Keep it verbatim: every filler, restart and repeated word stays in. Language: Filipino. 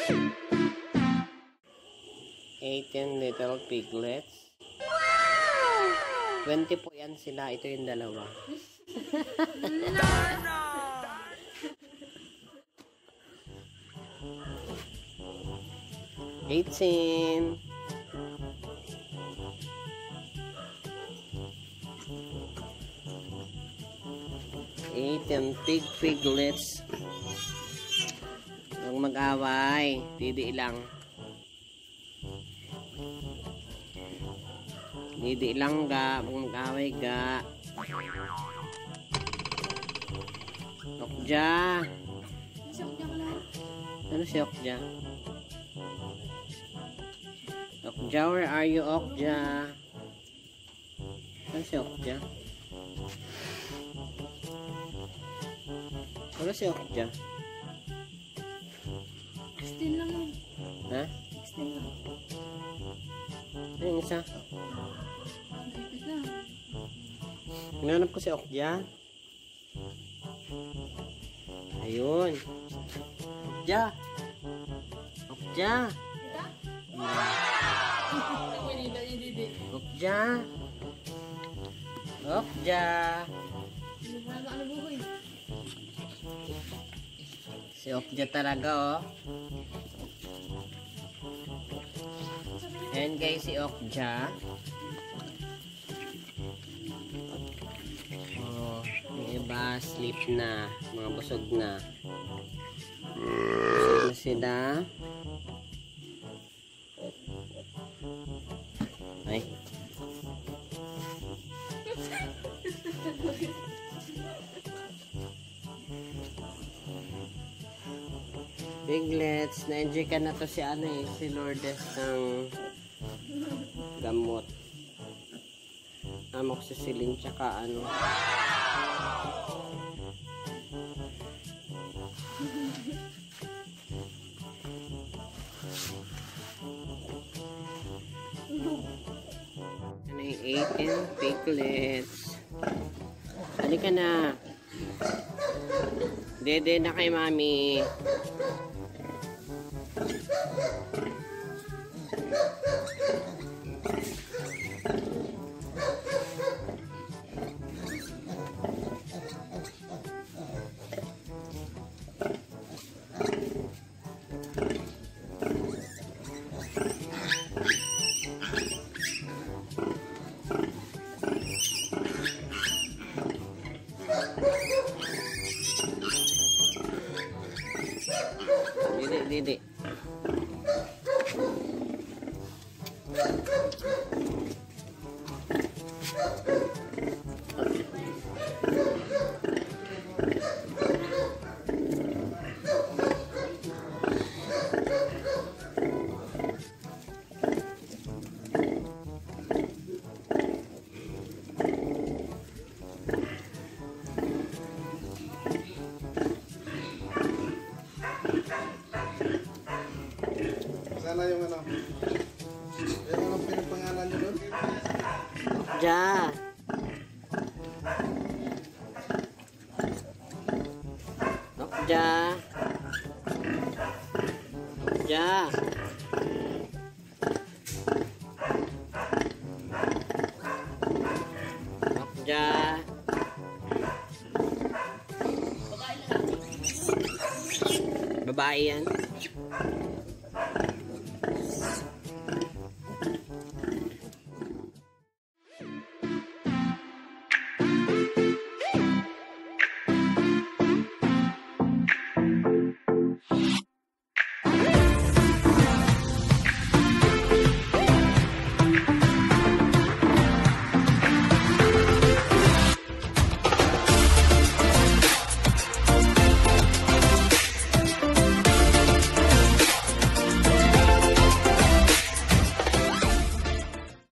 eighteen little piglets. Wow! twenty po yan sila. Ito yung dalawa. No, no! eighteen. eighteen pig piglets. Huwag mag-away. Didi lang. Didi lang ga. Huwag mag-away ga. Okja. Ano si Okja? Okja, where are you, Okja? Ano si Okja? Ano si Okja? Extend lang yun. Ha? Extend lang. Ano yung isa? Ipit lang. Hinanap ko si Okja. Ayun. Okja. Okja. Kita? Hmm. Ako nila yung didi. Okja. Okja. Ano ano bukoy? Si Okja talaga, oh. Ayan guys, si Okja. Oh, yung iba sleep na. Mga busog na. Busog na sila. Ay. Piglets, na-enjoy ka na to si ano eh, si Lourdes ng gamot. Amok si Celine tsaka ano. Ano yung eighteen piglets. Halika na. Dede na kay mami. Didi, didi. Sana yung ano? Yung ano pinapangalan nyo doon? Ja. Okja. Okja. Okja. Babae yan.